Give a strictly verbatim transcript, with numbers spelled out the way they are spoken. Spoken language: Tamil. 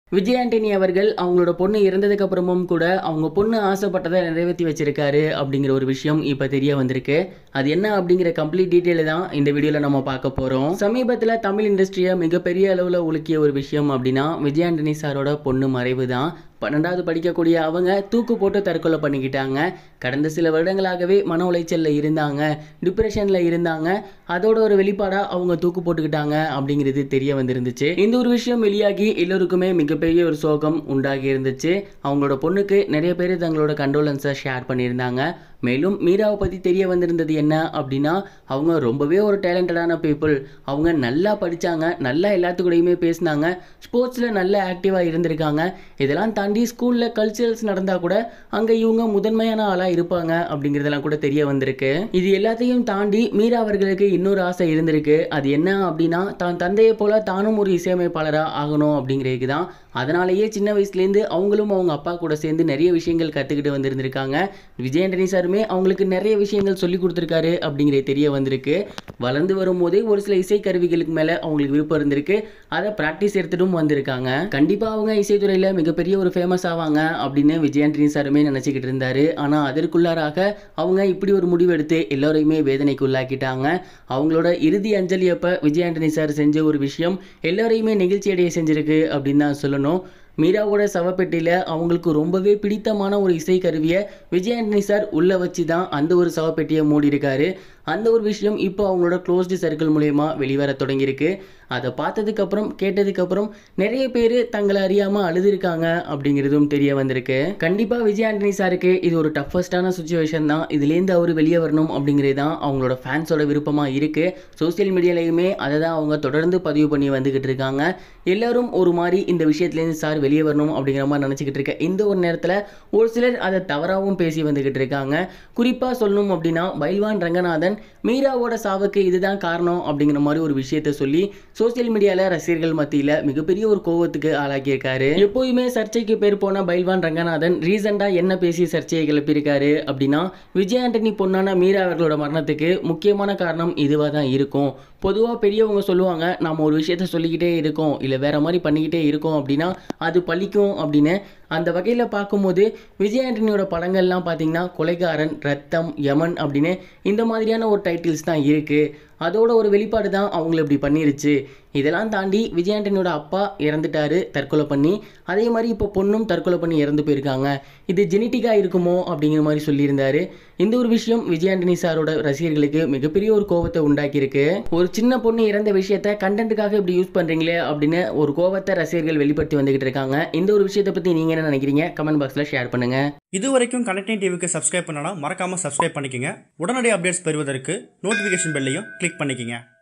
விஜய் ஆண்டனி அவர்கள் அவங்களோட பொண்ணு இறந்ததுக்கு அப்புறமும் கூட அவங்க பொண்ணு ஆசைப்பட்டதை நிறைவேற்றி வச்சிருக்காரு அப்படிங்கிற ஒரு விஷயம் இப்போ தெரிய வந்திருக்கு. அது என்ன அப்படிங்கிற கம்ப்ளீட் டீட்டெயில் தான் இந்த வீடியோவில் நம்ம பார்க்க போகிறோம். சமீபத்தில் தமிழ் இண்டஸ்ட்ரியை மிகப்பெரிய அளவில் உலுக்கிய ஒரு விஷயம் அப்படின்னா விஜய் ஆண்டனி சாரோட பொண்ணு மறைவு தான். பன்னெண்டாவது படிக்கக்கூடிய அவங்க தூக்கு போட்டு தற்கொலை பண்ணிக்கிட்டாங்க. கடந்த சில வருடங்களாகவே மன உளைச்சலில் இருந்தாங்க, டிப்ரெஷனில் இருந்தாங்க. அதோட ஒரு வெளிப்பாடாக அவங்க தூக்கு போட்டுக்கிட்டாங்க அப்படிங்கிறது தெரிய வந்திருந்துச்சு. இந்த ஒரு விஷயம் வெளியாகி எல்லோருக்குமே மிகப்பெரிய ஒரு சோகம் உண்டாகி இருந்துச்சு. அவங்களோட பொண்ணுக்கு நிறைய பேர் தங்களோட கண்டோலன்ஸை ஷேர் பண்ணியிருந்தாங்க. மேலும் மீராவை பற்றி தெரிய வந்திருந்தது என்ன அப்படின்னா, அவங்க ரொம்பவே ஒரு டேலண்டடான பீப்புள். அவங்க நல்லா படித்தாங்க, நல்லா எல்லாத்துக்கூடையுமே பேசினாங்க, ஸ்போர்ட்ஸில் நல்லா ஆக்டிவாக இருந்திருக்காங்க. இதெல்லாம் தாண்டி ஸ்கூலில் கல்ச்சரல்ஸ் நடந்தால் கூட அங்கே இவங்க முதன்மையான ஆளாக இருப்பாங்க அப்படிங்கிறதெல்லாம் கூட தெரிய வந்திருக்கு. இது எல்லாத்தையும் தாண்டி மீரா அவர்களுக்கு இன்னொரு ஆசை இருந்திருக்கு. அது என்ன அப்படின்னா, தான் தந்தையை போல தானும் ஒரு இசையமைப்பாளராக ஆகணும் அப்படிங்கிறதுக்கு தான். அதனாலேயே சின்ன வயசுலேருந்து அவங்களும் அவங்க அப்பா கூட சேர்ந்து நிறைய விஷயங்கள் கற்றுக்கிட்டு வந்திருந்திருக்காங்க. விஜய் ஆண்டனி சாருமே அவங்களுக்கு நிறைய விஷயங்கள் சொல்லி கொடுத்துருக்காரு அப்படிங்கிறது தெரிய வந்திருக்கு. வளர்ந்து வரும்போதே ஒரு சில இசை கருவிகளுக்கு மேலே அவங்களுக்கு விருப்பம் இருந்திருக்கு. அதை ப்ராக்டிஸ் எடுத்துட்டும் வந்திருக்காங்க. கண்டிப்பாக அவங்க இசைத்துறையில் மிகப்பெரிய ஒரு ஃபேமஸ் ஆவாங்க அப்படின்னு விஜய் ஆண்டனி சாருமே நினச்சிக்கிட்டு இருந்தார். ஆனால் அதற்குள்ளாராக அவங்க இப்படி ஒரு முடிவு எடுத்து எல்லோரையுமே வேதனைக்கு உள்ளாக்கிட்டாங்க. அவங்களோட இறுதி அஞ்சலி அப்போ விஜய் ஆண்டனி சார் செஞ்ச ஒரு விஷயம் எல்லோரையுமே நெகிழ்ச்சி அடைய செஞ்சிருக்கு அப்படின்னு தான் சொல்லணும். மீராவோட சவப்பெட்டியில் அவங்களுக்கு ரொம்பவே பிடித்தமான ஒரு இசை கருவியை விஜய் ஆண்டனி சார் உள்ளே வச்சு தான் அந்த ஒரு சவப்பெட்டியை மூடி இருக்காரு. அந்த ஒரு விஷயம் இப்போ அவங்களோட க்ளோஸ்டு சர்க்கிள் மூலயமா வெளிவர தொடங்கியிருக்கு. அதை பார்த்ததுக்கப்புறம் கேட்டதுக்கப்புறம் நிறைய பேர் தங்களை அறியாமல் அழுதுருக்காங்க அப்படிங்கிறதும் தெரிய வந்திருக்கு. கண்டிப்பாக விஜய் ஆண்டனி சாருக்கு இது ஒரு டஃபஸ்டான சுச்சுவேஷன் தான். இதுலேருந்து அவர் வெளியே வரணும் அப்படிங்கிறது தான் அவங்களோட ஃபேன்ஸோட விருப்பமாக இருக்குது. சோசியல் மீடியாலையுமே அதை தான் அவங்க தொடர்ந்து பதிவு பண்ணி வந்துக்கிட்டு இருக்காங்க. எல்லோரும் ஒரு மாதிரி இந்த விஷயத்துலேருந்து சார் வெளியே வரணும் அப்படிங்கிற மாதிரி நினச்சிக்கிட்டு இருக்க இந்த ஒரு நேரத்தில் ஒரு சிலர் அதை தவறாகவும் பேசி வந்துக்கிட்டு இருக்காங்க. குறிப்பாக சொல்லணும் அப்படின்னா பைல்வான் ரங்கநாதன் மீராவோட சாவுக்கு இதுதான் காரணம் அப்படிங்கிற மாதிரி ஒரு விஷயத்தை சொல்லி சோசியல் மீடியாவில் ரசிகர்கள் மத்தியில் மிகப்பெரிய ஒரு கோவத்துக்கு ஆளாக்கியிருக்காரு. எப்போயுமே சர்ச்சைக்கு பேர் போன பைல்வான் ரங்கநாதன் ரீசெண்டாக என்ன பேசி சர்ச்சையை கிளப்பியிருக்காரு அப்படின்னா, விஜய் ஆண்டனி பொண்ணான மீரா அவர்களோட மரணத்துக்கு முக்கியமான காரணம் இதுவாக தான் இருக்கும். பொதுவாக பெரியவங்க சொல்லுவாங்க, நம்ம ஒரு விஷயத்த சொல்லிக்கிட்டே இருக்கோம் இல்லை வேற மாதிரி பண்ணிக்கிட்டே இருக்கோம் அப்படின்னா அது பழிக்கும் அப்படின்னு. அந்த வகையில் பார்க்கும்போது விஜய் ஆண்டனியோட படங்கள்லாம் பார்த்தீங்கன்னா கொலைகாரன், ரத்தம், யமன் அப்படின்னு இந்த மாதிரியான ஒரு டைட்டில்ஸ் தான் இருக்குது. அதோட ஒரு வெளிப்பாடு தான் அவங்கள இப்படி பண்ணிருச்சு. இதெல்லாம் தாண்டி விஜய் ஆண்டனியோட அப்பா இறந்துட்டாரு தற்கொலை பண்ணி. அதே மாதிரி இப்போ பொண்ணும் தற்கொலை பண்ணி இறந்து போயிருக்காங்க. இது ஜெனட்டிக்காக இருக்குமோ அப்படிங்கிற மாதிரி சொல்லியிருந்தாரு. இந்த ஒரு விஷயம் விஜய் ஆண்டனி சாரோட ரசிகர்களுக்கு மிகப்பெரிய ஒரு கோவத்தை உண்டாக்கியிருக்கு. ஒரு சின்ன பொண்ணு இறந்த விஷயத்தை கண்டென்ட்டுக்காக இப்படி யூஸ் பண்ணுறீங்களே அப்படின்னு ஒரு கோவத்தை ரசிகர்கள் வெளிப்படுத்தி வந்துகிட்டு இருக்காங்க. இந்த ஒரு விஷயத்தை பற்றி நீங்கள் என்ன நினைக்கிறீங்க? கமெண்ட் பாக்ஸில் ஷேர் பண்ணுங்கள். இது வரைக்கும் கனெக்டிங் டிவிக்கு சப்ஸ்கிரைப் பண்ணனா மறக்காமல் சப்ஸ்கிரைப் பண்ணிக்கங்க. உடனடி அப்டேட்ஸ் பெறுவதற்கு நோட்டிஃபிகேஷன் பெல்லையும் கிளிக் பண்ணிக்கங்க.